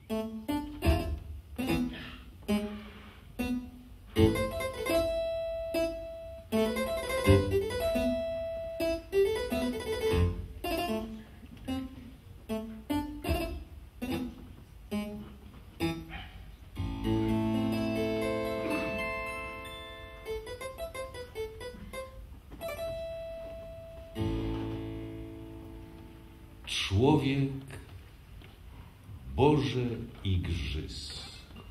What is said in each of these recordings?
Człowiek, Boże igrzysk.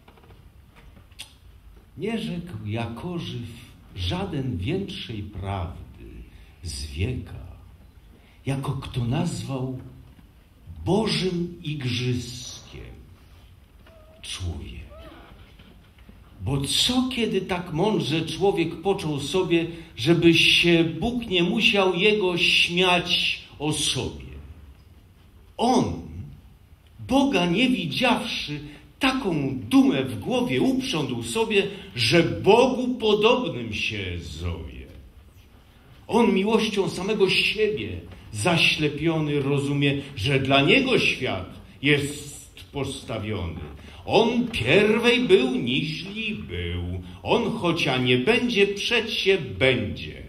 Nie rzekł Jakorzyw żaden większej prawdy z wieka, jako kto nazwał Bożym igrzyska człowiek. Bo co kiedy tak mądrze człowiek począł sobie, żeby się Bóg nie musiał jego śmiać o sobie? On, Boga nie widziawszy, taką dumę w głowie uprządł sobie, że Bogu podobnym się zowie. On miłością samego siebie zaślepiony rozumie, że dla niego świat jest postawiony. On pierwej był, niźli był. On chocia nie będzie, przecie będzie.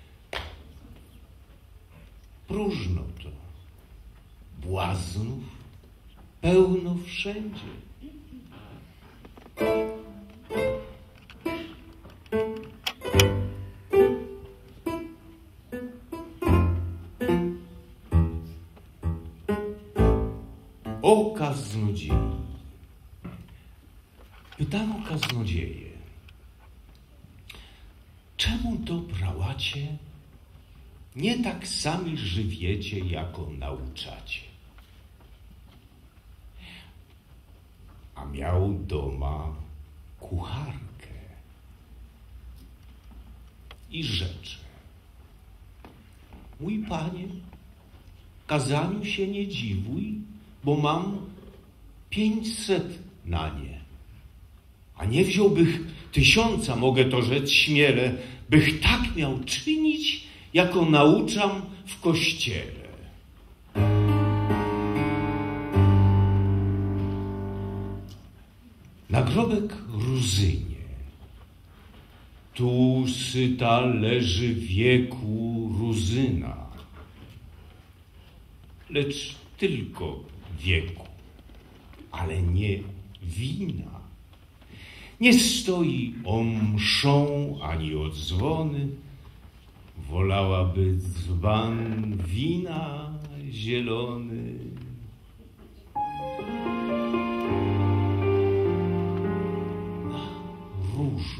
Próżno to. Błaznów pełno wszędzie. O kaznodziei. Pytano kaznodzieje, czemu to prałacie nie tak sami żywiecie, jako nauczacie? A miał doma kucharkę i rzecze: mój panie, kazaniu się nie dziwuj, bo mam 500 na nie. A nie wziąłbych 1000, mogę to rzec śmiele, bych tak miał czynić, jako nauczam w kościele. Nagrobek Ruzynie. Tu syta leży wieku Ruzyna, lecz tylko wieku, ale nie wina. Nie stoi o mszą ani o dzwony, wolałaby dzban wina zielony. Na różu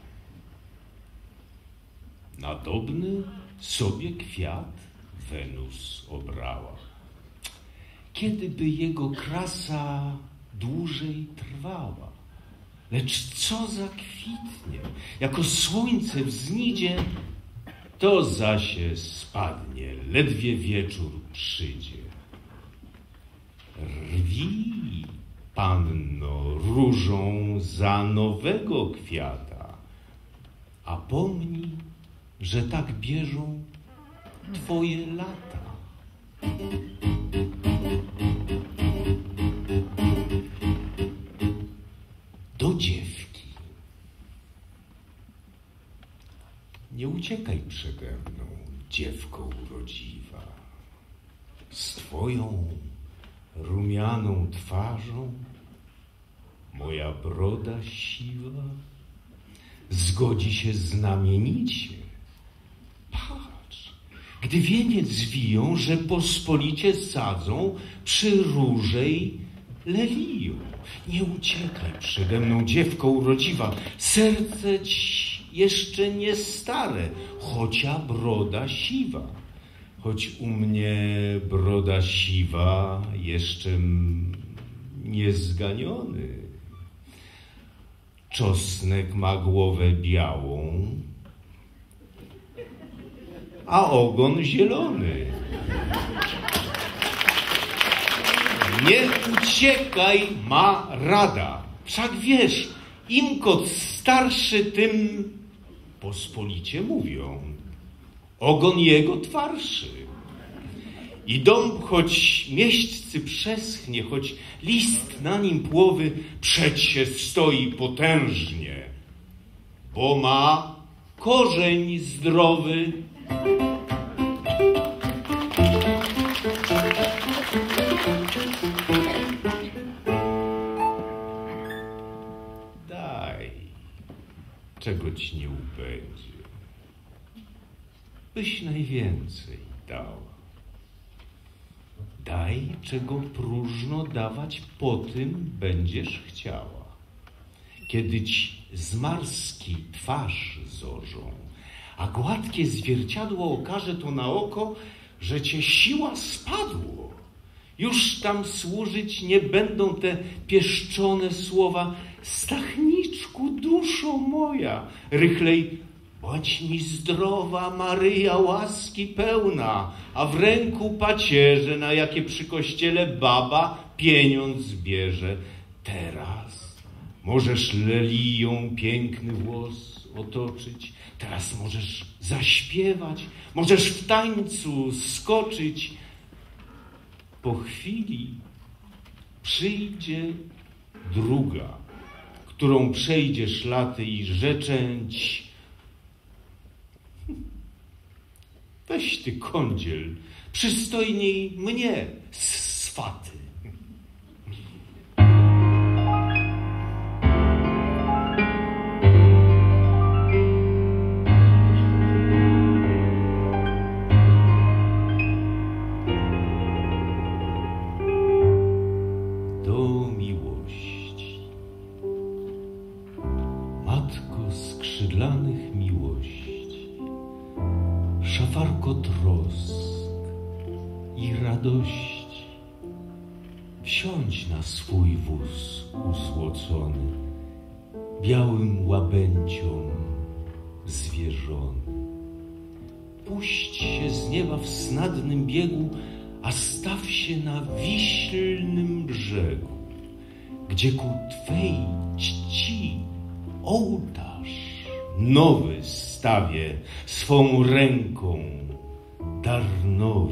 nadobny sobie kwiat Wenus obrała. Kiedyby jego krasa dłużej trwała, lecz co zakwitnie, jako słońce wznidzie, to zasie spadnie, ledwie wieczór przyjdzie. Rwij, panno, różą za nowego kwiata, a pomnij, że tak bieżą twoje lata. Do dziewki. Nie uciekaj przede mną, dziewko urodziwa, z twoją rumianą twarzą, moja broda siwa zgodzi się znamienicie. Patrz, gdy wieniec wiją, że pospolicie sadzą przy różej leliją. Nie uciekaj przede mną, dziewko urodziwa, serce ci jeszcze nie stare, chocia broda siwa. Choć u mnie broda siwa, jeszcze niezganiony. Czosnek ma głowę białą, a ogon zielony. Nie uciekaj, ma rada. Wszak wiesz, im kot starszy, tym pospolicie mówią, ogon jego twarszy. I dąb, choć mieśćcy przeschnie, choć list na nim płowy, przeć się stoi potężnie, bo ma korzeń zdrowy. Daj, czego ci nie ubędzie, byś najwięcej dała. Daj, czego próżno dawać, po tym będziesz chciała. Kiedy ci zmarski twarz zorzą, a gładkie zwierciadło okaże to na oko, że cię siła spadło. Już tam służyć nie będą te pieszczone słowa. Stachniczku, duszo moja, rychlej bądź mi zdrowa, Maryja, łaski pełna, a w ręku pacierze, na jakie przy kościele baba pieniądz bierze. Teraz możesz leliją piękny włos otoczyć, teraz możesz zaśpiewać, możesz w tańcu skoczyć. Po chwili przyjdzie druga, którą przejdziesz laty i rzeczęć. Weź ty, kądziel, przystojniej mnie swaty. Do miłości, matko skrzydlanych miłości, szafarko trosk i radości, wsiądź na swój wóz usłocony, białym łabędziom zwierzony. Puść się z nieba w snadnym biegu, a staw się na wiślnym brzegu, gdzie ku twej czci ołtarz nowy stawię swą ręką dar nowy.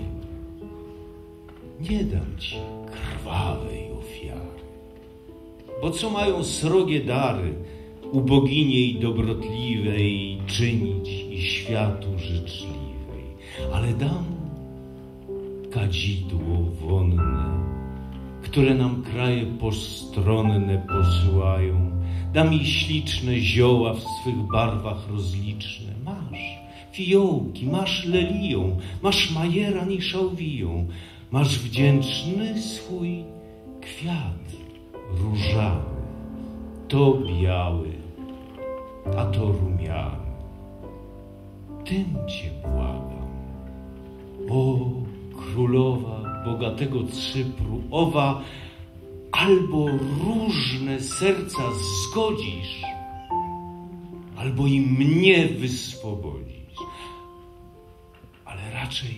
Nie dam ci krwawej ofiary, bo co mają srogie dary uboginiej dobrotliwej czynić i światu życzliwej, ale dam kadzidło wonne, które nam kraje postronne posyłają. Dam mi śliczne zioła w swych barwach rozliczne. Masz fiołki, masz lelią, masz majeran i szałwiją, masz wdzięczny swój kwiat różany, to biały, a to rumiany. Tym cię błagam, o królowa bogatego Cypru, owa albo różne serca zgodzisz, albo i mnie wyswobodzisz, ale raczej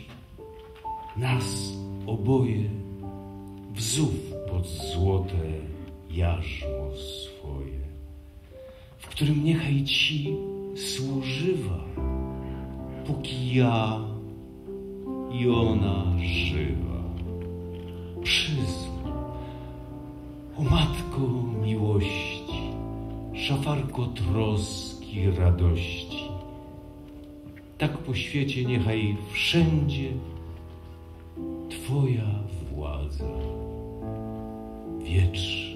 nas oboje wzów pod złote jarzmo swoje, w którym niechaj ci służywa, póki ja i ona żywa. Przyzm, o matko miłości, szafarko troski radości, tak po świecie niechaj wszędzie twoja władza wieczna.